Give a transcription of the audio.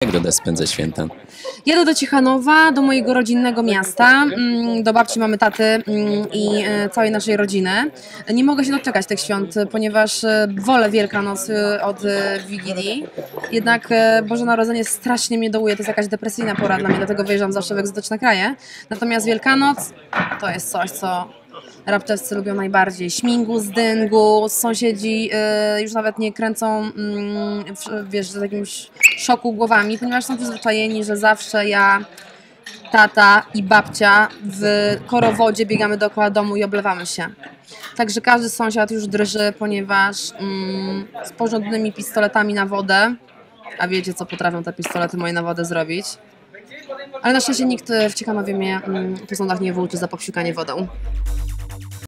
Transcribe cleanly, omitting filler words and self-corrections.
Jak Doda spędza święta? Jadę do Ciechanowa, do mojego rodzinnego miasta, do babci, mamy, taty i całej naszej rodziny. Nie mogę się doczekać tych świąt, ponieważ wolę Wielkanoc od Wigilii. Jednak Boże Narodzenie strasznie mnie dołuje, to jest jakaś depresyjna pora dla mnie, dlatego wyjeżdżam zawsze w egzotyczne kraje. Natomiast Wielkanoc to jest coś, co raptowscy lubią najbardziej. Śmigus, dyngus, sąsiedzi już nawet nie kręcą, wiesz, w jakimś szoku głowami, ponieważ są przyzwyczajeni, że zawsze ja, tata i babcia w korowodzie biegamy dookoła domu i oblewamy się. Także każdy sąsiad już drży, ponieważ z porządnymi pistoletami na wodę, a wiecie, co potrafią te pistolety moje na wodę zrobić. Ale na szczęście nikt w Ciechanowie mnie po sądach nie włóczy za popsiukanie wodą.